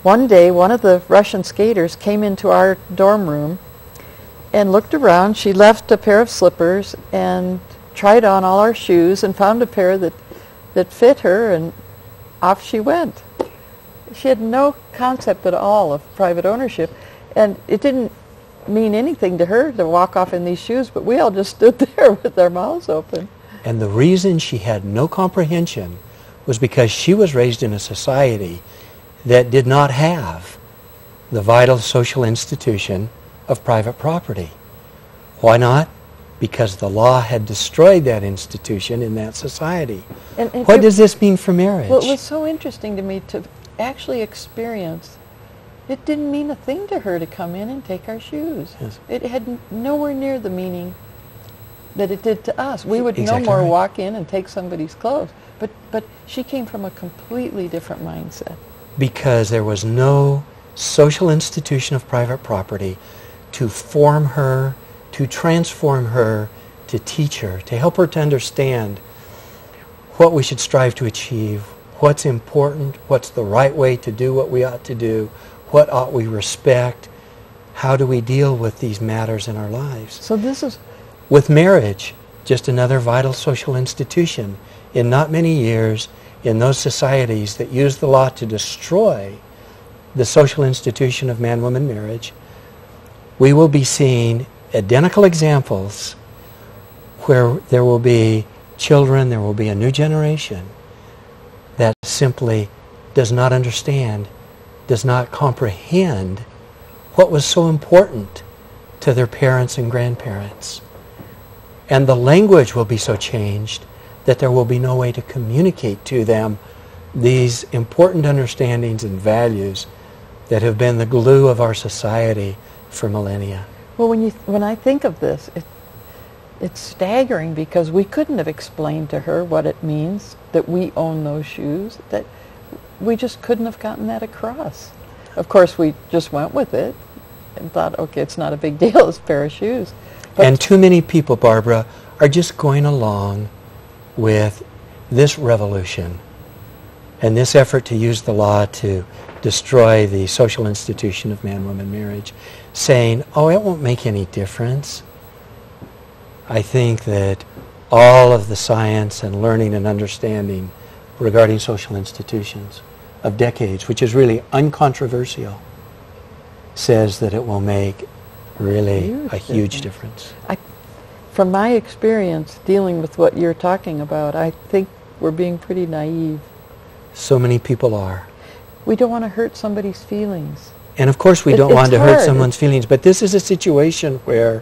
S2: one day, one of the Russian skaters came into our dorm room and looked around. She left a pair of slippers and tried on all our shoes and found a pair that, that fit her, and off she went. She had no concept at all of private ownership, and it didn't mean anything to her to walk off in these shoes, but we all just stood there with our mouths open.
S3: And the reason she had no comprehension was because she was raised in a society that did not have the vital social institution of private property. Why not? Because the law had destroyed that institution in that society.
S2: And, and
S3: what
S2: it,
S3: does this mean for marriage?
S2: Well, it was so interesting to me to actually experience. It didn't mean a thing to her to come in and take our shoes.
S3: Yes.
S2: It had n- nowhere near the meaning that it did to us. We would
S3: Exactly
S2: no more
S3: right.
S2: walk in and take somebody's clothes. But, but she came from a completely different mindset.
S3: Because there was no social institution of private property to form her, to transform her, to teach her, to help her to understand what we should strive to achieve, what's important, what's the right way to do what we ought to do, what ought we respect, how do we deal with these matters in our lives.
S2: So this is...
S3: With marriage, just another vital social institution. In not many years, in those societies that use the law to destroy the social institution of man-woman marriage, we will be seeing identical examples where there will be children, there will be a new generation that simply does not understand, does not comprehend what was so important to their parents and grandparents. And the language will be so changed that there will be no way to communicate to them these important understandings and values that have been the glue of our society for millennia.
S2: Well, when you when I think of this, it, it's staggering because we couldn't have explained to her what it means that we own those shoes. That we just couldn't have gotten that across. Of course, we just went with it and thought, okay, it's not a big deal, it's a pair of shoes. But
S3: and too many people, Barbara, are just going along with this revolution and this effort to use the law to destroy the social institution of man-woman marriage, saying, oh, it won't make any difference. I think that all of the science and learning and understanding regarding social institutions of decades, which is really uncontroversial, says that it will make really
S2: Huge
S3: a huge
S2: difference.
S3: difference.
S2: I, from my experience dealing with what you're talking about, I think we're being pretty naive.
S3: So many people are.
S2: We don't want to hurt somebody's feelings.
S3: And of course we
S2: It-
S3: don't
S2: it's
S3: want to hurt
S2: hard.
S3: someone's feelings, but this is a situation where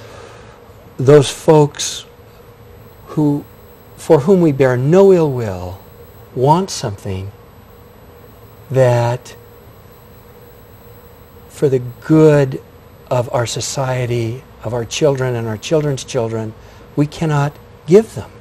S3: those folks who, for whom we bear no ill will, want something that for the good of our society, of our children and our children's children, we cannot give them.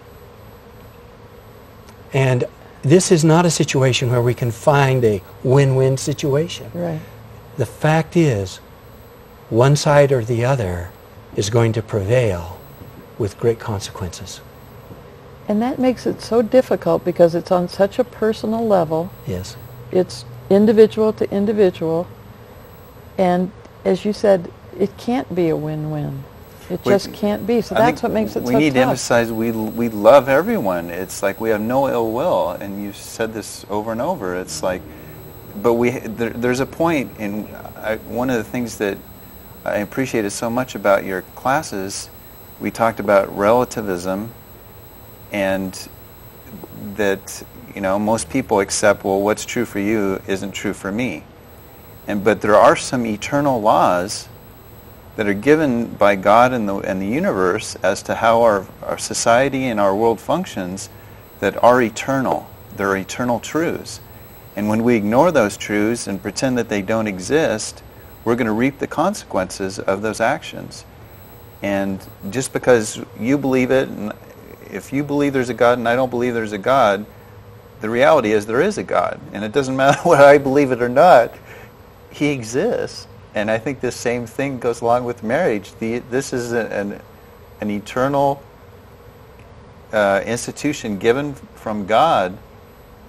S3: And this is not a situation where we can find a win-win situation.
S2: Right.
S3: The fact is, one side or the other is going to prevail with great consequences.
S2: And that makes it so difficult because it's on such a personal level.
S3: Yes.
S2: It's individual to individual. And as you said, it can't be a win-win. It
S1: We-
S2: just can't be. So
S1: I
S2: that's
S1: think
S2: what makes it
S1: we
S2: so
S1: need to
S2: tough.
S1: emphasize we we love everyone. It's like we have no ill will, and you've said this over and over. It's like, but we there, there's a point in I, one of the things that I appreciated so much about your classes. We talked about relativism, and that you know most people accept, well, what's true for you isn't true for me, and but there are some eternal laws that are given by God and the and the universe as to how our, our society and our world functions that are eternal. They're eternal truths. And when we ignore those truths and pretend that they don't exist, we're going to reap the consequences of those actions. And just because you believe it, and if you believe there's a God and I don't believe there's a God, the reality is there is a God. And it doesn't matter whether I believe it or not, He exists. And I think this same thing goes along with marriage. The, this is a, an, an eternal uh, institution given from God,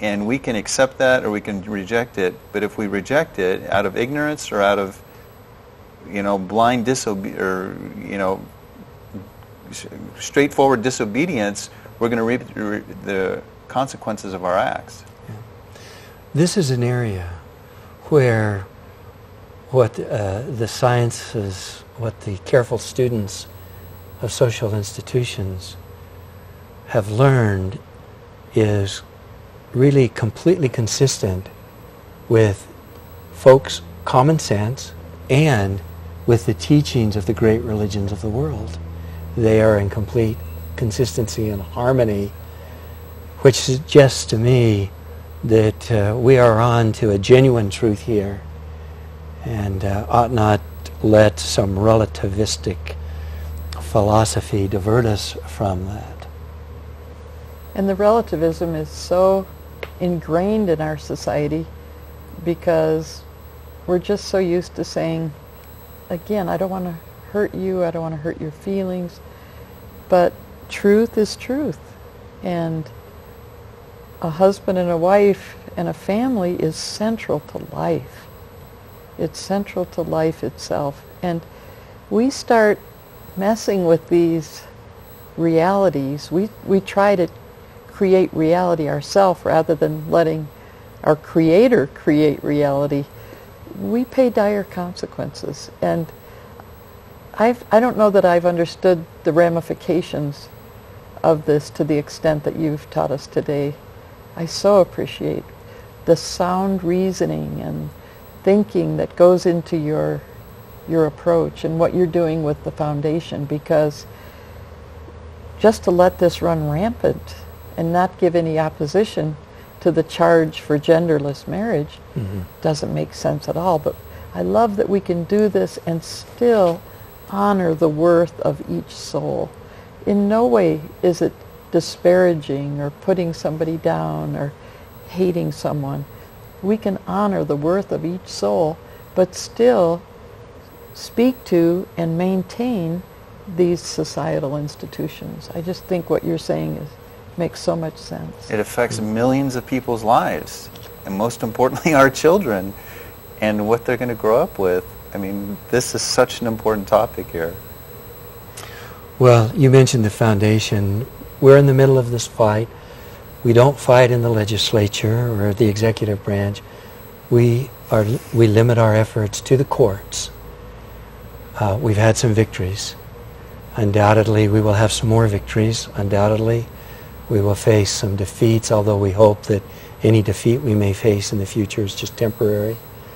S1: and we can accept that or we can reject it. But if we reject it out of ignorance or out of, you know, blind disobe or you know, straightforward disobedience, we're going to reap the consequences of our acts.
S3: Yeah. This is an area where what uh, the sciences, what the careful students of social institutions have learned is really completely consistent with folks' common sense and with the teachings of the great religions of the world. They are in complete consistency and harmony, which suggests to me that uh, we are on to a genuine truth here and uh, ought not let some relativistic philosophy divert us from that.
S2: And the relativism is so ingrained in our society because we're just so used to saying, again, I don't want to hurt you, I don't want to hurt your feelings, but truth is truth. And a husband and a wife and a family is central to life. It's central to life itself. And we start messing with these realities. We, we try to create reality ourselves rather than letting our Creator create reality. We pay dire consequences. And I've, I don't know that I've understood the ramifications of this to the extent that you've taught us today. I so appreciate the sound reasoning and thinking that goes into your your approach and what you're doing with the foundation, because just to let this run rampant and not give any opposition to the charge for genderless marriage mm-hmm. doesn't make sense at all. But I love that we can do this and still honor the worth of each soul. In no way is it disparaging or putting somebody down or hating someone. We can honor the worth of each soul, but still speak to and maintain these societal institutions. I just think what you're saying is makes so much sense.
S1: It affects millions of people's lives, and most importantly our children and what they're going to grow up with. I mean, this is such an important topic here.
S3: Well, you mentioned the foundation. We're in the middle of this fight. We don't fight in the legislature or the executive branch. We are we limit our efforts to the courts. Uh, we've had some victories. Undoubtedly, we will have some more victories. Undoubtedly, we will face some defeats, although we hope that any defeat we may face in the future is just temporary.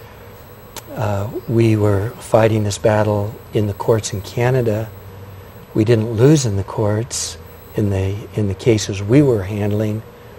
S3: Uh, we were fighting this battle in the courts in Canada. We didn't lose in the courts in the in the cases we were handling,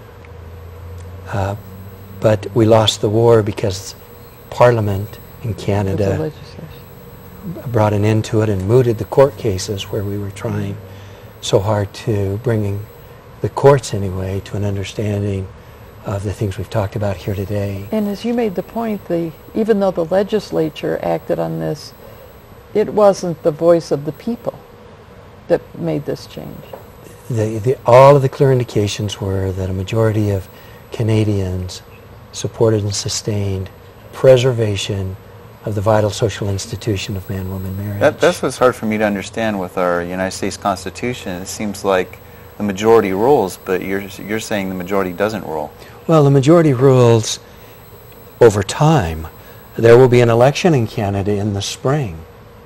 S3: uh, but we lost the war because Parliament in Canada brought an end to it and mooted the court cases where we were trying so hard to bring the courts anyway to an understanding of the things we've talked about here today.
S2: And as you made the point, the even though the legislature acted on this, it wasn't the voice of the people that made this change.
S3: The, the, all of the clear indications were that a majority of Canadians supported and sustained preservation of the vital social institution of man-woman marriage.
S1: That, that's what's hard for me to understand with our United States Constitution. It seems like the majority rules, but you're, you're saying the majority doesn't rule.
S3: Well, the majority rules over time. There will be an election in Canada in the spring.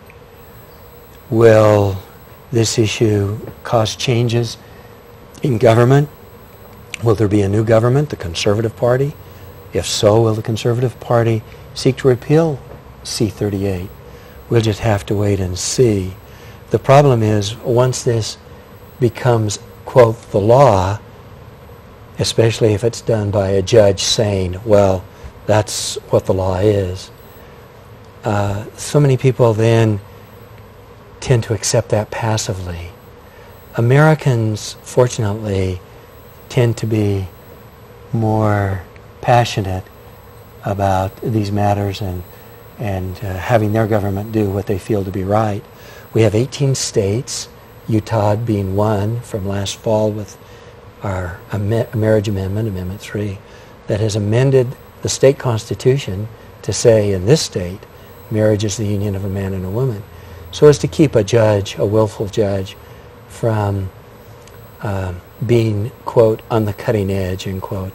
S3: Will this issue cause changes in government? Will there be a new government, the Conservative Party? If so, will the Conservative Party seek to repeal C thirty-eight? We'll just have to wait and see. The problem is, once this becomes, quote, the law, especially if it's done by a judge saying, well, that's what the law is, uh, so many people then tend to accept that passively. Americans, fortunately, tend to be more passionate about these matters and and uh, having their government do what they feel to be right. We have eighteen states, Utah being one from last fall with our am- marriage amendment, Amendment three, that has amended the state constitution to say in this state, marriage is the union of a man and a woman, so as to keep a judge, a willful judge, from uh, being, quote, on the cutting edge, end quote,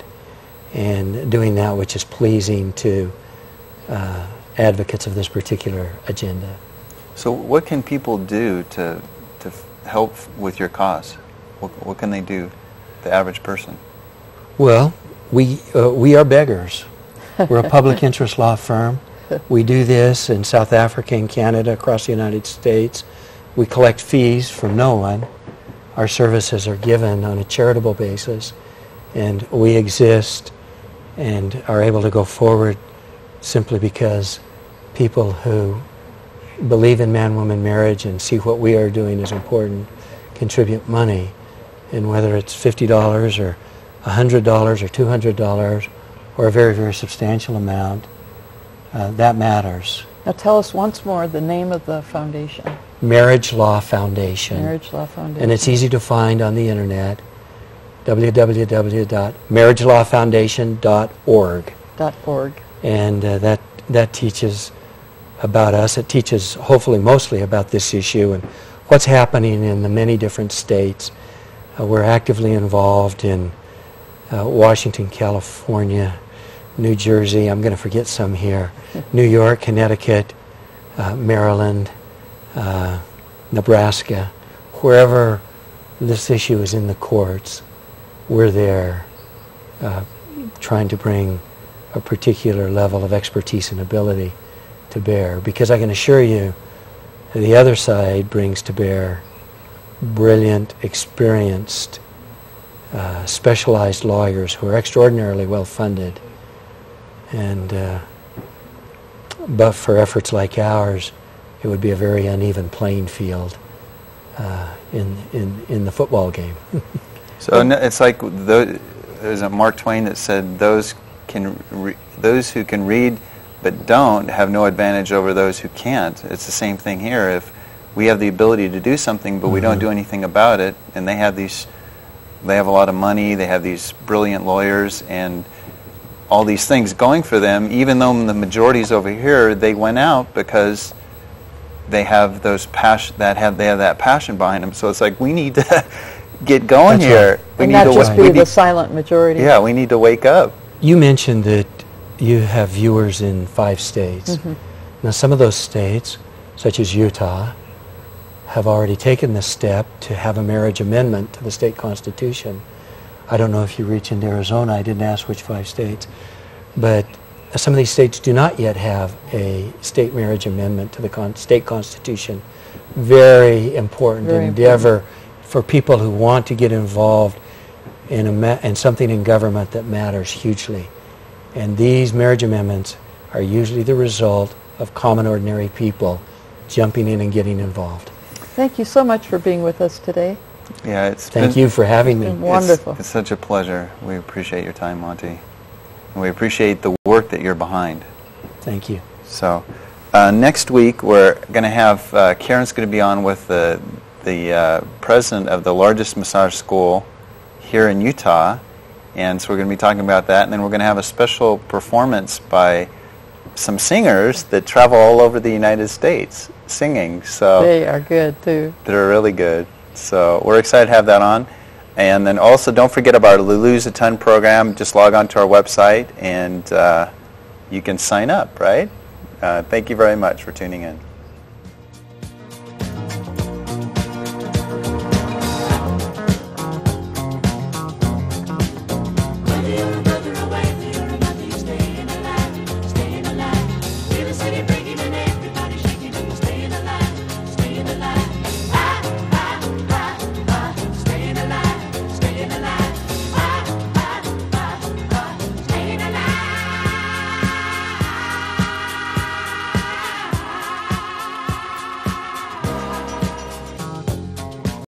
S3: and doing that which is pleasing to uh, advocates of this particular agenda.
S1: So what can people do to, to help with your cause? What, what can they do, the average person?
S3: Well, we, uh, we are beggars. We're a public interest law firm. We do this in South Africa and Canada, across the United States. We collect fees from no one. Our services are given on a charitable basis, and we exist and are able to go forward simply because people who believe in man-woman marriage and see what we are doing as important contribute money. And whether it's fifty dollars or one hundred dollars or two hundred dollars or a very, very substantial amount, uh, that matters.
S2: Now tell us once more the name of the foundation.
S3: Marriage Law Foundation.
S2: Marriage Law Foundation.
S3: And it's easy to find on the internet, w w w dot marriage law foundation dot org.
S2: .org.
S3: And uh, that, that teaches about us. It teaches hopefully mostly about this issue and what's happening in the many different states. Uh, we're actively involved in uh, Washington, California, New Jersey, I'm going to forget some here, New York, Connecticut, uh, Maryland, uh, Nebraska, wherever this issue is in the courts, we're there uh, trying to bring a particular level of expertise and ability to bear. Because I can assure you, the other side brings to bear brilliant, experienced, uh, specialized lawyers who are extraordinarily well funded. And uh, but for efforts like ours, it would be a very uneven playing field uh, in, in, in the football game.
S1: So no, it's like, the, there's a Mark Twain that said, those, can re those who can read but don't have no advantage over those who can't. It's the same thing here. If we have the ability to do something, but we mm-hmm. don't do anything about it, and they have these, they have a lot of money, they have these brilliant lawyers, and all these things going for them, even though the majority's over here, they went out because they have those passion, that have they have that passion behind them. So it's like, we need to get going
S3: That's
S1: here.
S3: Right.
S1: We
S2: and
S1: need
S2: not
S1: to
S2: just
S1: we
S2: be
S1: need,
S2: the silent majority.
S1: Yeah, we need to wake up.
S3: You mentioned that you have viewers in five states.
S2: Mm-hmm.
S3: Now, some of those states, such as Utah, have already taken the step to have a marriage amendment to the state constitution. I don't know if you reach into Arizona. I didn't ask which five states. But some of these states do not yet have a state marriage amendment to the con state constitution. Very important
S2: Very
S3: endeavor
S2: important.
S3: for people who want to get involved in, a ma in something in government that matters hugely. And these marriage amendments are usually the result of common, ordinary people jumping in and getting involved.
S2: Thank you so much for being with us today.
S1: Yeah, it's
S3: Thank
S1: been,
S3: you for having me.
S2: It's been wonderful.
S1: It's, it's such a pleasure. We appreciate your time, Monte. And we appreciate the work that you're behind.
S3: Thank you.
S1: So uh, next week we're going to have, uh, Karen's going to be on with the, the uh, president of the largest massage school here in Utah. And so we're going to be talking about that. And then we're going to have a special performance by some singers that travel all over the United States singing. So
S2: They are good too.
S1: they're really good. So we're excited to have that on. And then also don't forget about our Lose a Ton program. Just log on to our website and uh, you can sign up, right? Uh, thank you very much for tuning in.